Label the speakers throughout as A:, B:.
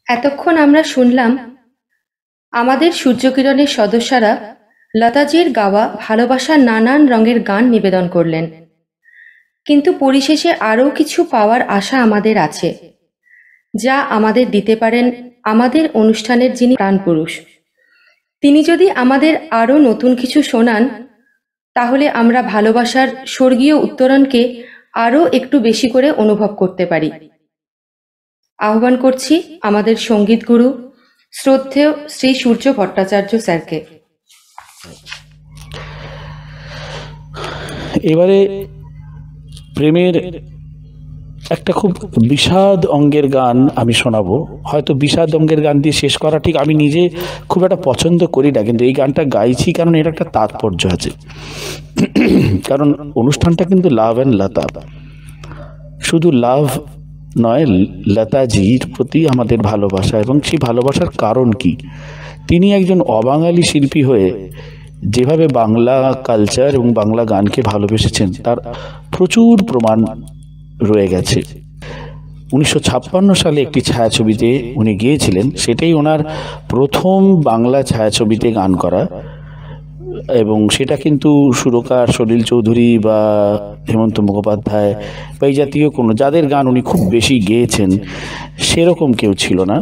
A: এতক্ষণ আমরা শুনলাম আমাদের সূর্যকিরণের সদস্যরা লতাজির গাওয়া ভালোবাসার নানান রঙের গান নিবেদন করলেন। কিন্তু পরিশেষে আরও কিছু পাওয়ার আশা আমাদের আছে, যা আমাদের দিতে পারেন আমাদের অনুষ্ঠানের যিনি প্রাণপুরুষ। তিনি যদি আমাদের আরও নতুন কিছু শোনান, তাহলে আমরা ভালোবাসার স্বর্গীয় উত্তরণকে আরও একটু বেশি করে অনুভব করতে পারি। আহ্বান করছি আমাদের সঙ্গীত গুরু শ্রদ্ধেয় শ্রী সূর্য ভট্টাচার্য স্যারকে।
B: এবারে প্রেমের একটা খুব বিষাদ অঙ্গের গান আমি শোনাবো। হয়তো বিষাদ অঙ্গের গান দিয়ে শেষ করা ঠিক আমি নিজে খুব একটা পছন্দ করি না, কিন্তু এই গানটা গাইছি কারণ এর একটা তাৎপর্য আছে। কারণ অনুষ্ঠানটা কিন্তু লাভ অ্যান্ড লতা, শুধু লাভ নয়, লতাজির প্রতি আমাদের ভালোবাসা, এবং সেই ভালোবাসার কারণ কি, তিনি একজন অবাঙালি শিল্পী হয়ে যেভাবে বাংলা কালচার এবং বাংলা গানকে ভালোবেসেছেন তার প্রচুর প্রমাণ রয়ে গেছে। 1956 সালে একটি ছায়াছবিতে উনি গিয়েছিলেন, সেটাই ওনার প্রথম বাংলা ছায়াছবিতে গান করা, এবং সেটা কিন্তু সুরকার সলিল চৌধুরী বা হেমন্ত মুখোপাধ্যায় বা এই জাতীয় কোনো যাদের গান উনি খুব বেশি গেয়েছেন সেরকম কেউ ছিল না।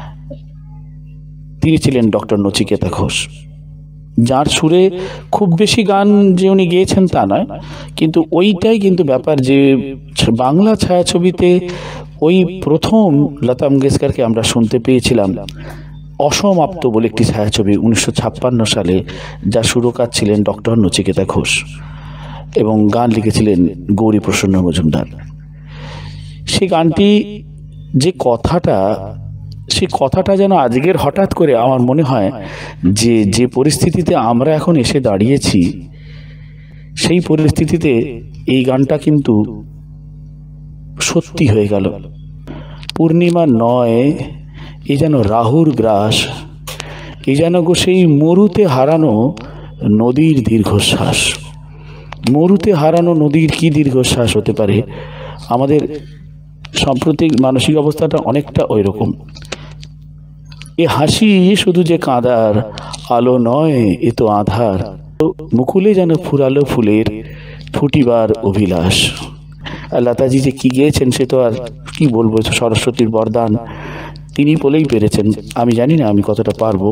B: তিনি ছিলেন ডক্টর নচিকেতা ঘোষ, যার সুরে খুব বেশি গান যে উনি গেয়েছেন তা নয়, কিন্তু ওইটাই কিন্তু ব্যাপার যে বাংলা ছায়াছবিতে ওই প্রথম লতা মঙ্গেশকরকে আমরা শুনতে পেয়েছিলাম। অসমাপ্ত বলে একটি ছায়াছবি 1956 সালে, যা সুরকার ছিলেন ডক্টর নচিকেতা ঘোষ এবং গান লিখেছিলেন গৌরী প্রসন্ন মজুমদার। সেই গানটি যে কথাটা, সেই কথাটা যেন আজকের হঠাৎ করে আমার মনে হয় যে যে পরিস্থিতিতে আমরা এখন এসে দাঁড়িয়েছি সেই পরিস্থিতিতে এই গানটা কিন্তু সত্যি হয়ে গেল। পূর্ণিমা নয়, এ যেন রাহুর গ্রাস, এ যেন গো সেই মরুতে হারানো নদীর দীর্ঘশ্বাস। মরুতে হারানো নদীর কি দীর্ঘশ্বাস হতে পারে? আমাদের সাম্প্রতিক মানসিক অবস্থাটা অনেকটা ওই রকম। এ হাসি শুধু যে কাঁদার, আলো নয় এ তো আধার, মুকুলে যেন ফুরালো ফুলের ফুটিবার অভিলাষ। লতাজি যে কি গিয়েছেন সে তো আর কি বলবো, সরস্বতীর বরদান, তিনি বলেই পেরেছেন। আমি জানি না আমি কতটা পারবো।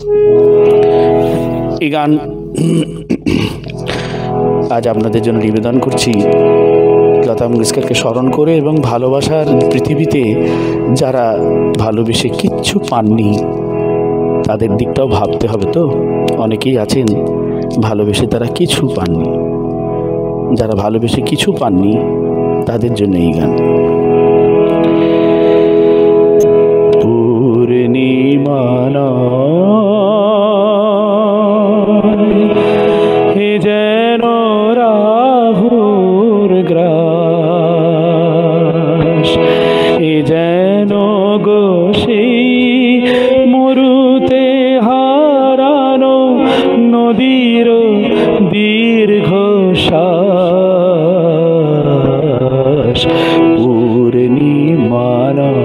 B: এই গান আজ আপনাদের জন্য নিবেদন করছি লতা মঙ্গেশকরকে স্মরণ করে, এবং ভালোবাসার পৃথিবীতে যারা ভালোবেসে কিচ্ছু পাননি তাদের দিকটাও ভাবতে হবে। তো অনেকেই আছেন ভালোবেসে তারা কিছু পাননি, যারা ভালোবেসে কিছু পাননি তাদের জন্য এই গান। পূর্ণিমা হে যেন রাহুর গ্রাস, এ যেন গো সেই মরুতে হারানো নদীর দীর্ঘশ্বাস। পূর্ণিমা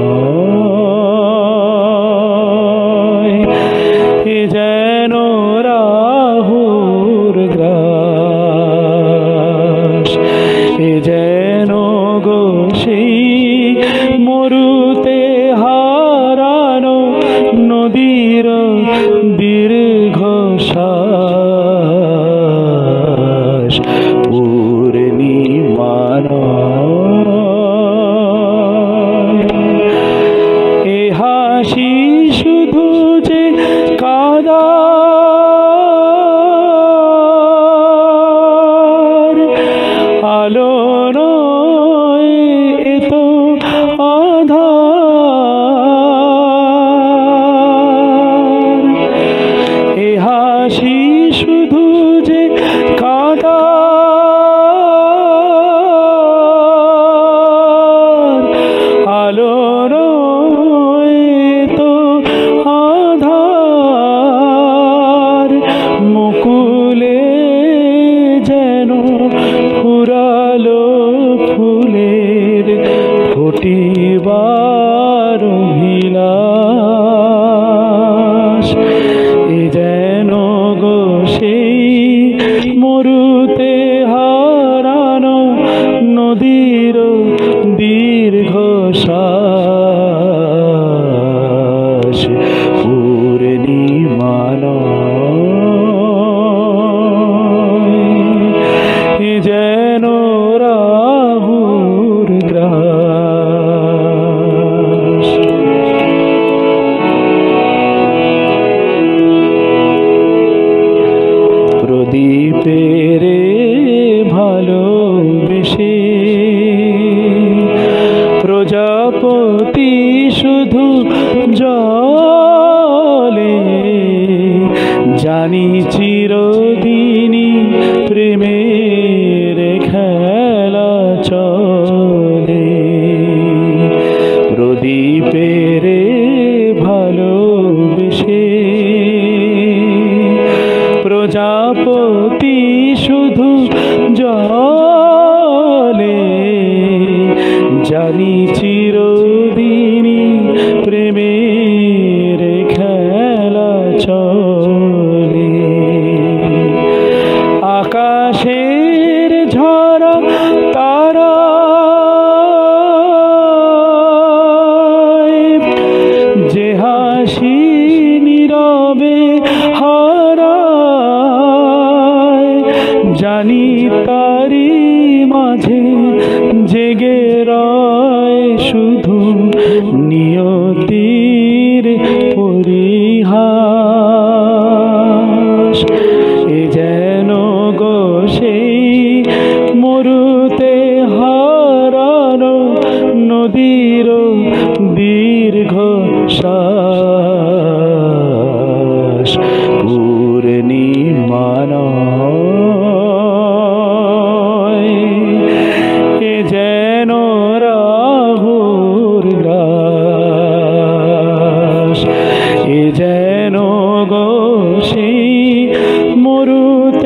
B: এ যেন রাহুর গ্রাস, এ যেন গো সেই মরুতে হারা শুধু জলে, জানি চিরদিনই প্রেমের খেলা চলে। প্রদীপের ভালোবেসে প্রজাপতি শুধু জলে, জানি চিরদিনই প্রেমের খেলা চলে। আকাশের ঝরা তারা যে হাসি নীরবে হারায়, জানি তারি মাঝে জেগে রয় শুধু নিয়তির পরিহাস। এ যেন গো সেই মরুতে হারানো নদীর দীর্ঘ শ্বাস। পূর্ণিমা নয়, এ যেন রাহুর লাশ। এ যেন গো সেই মরুতে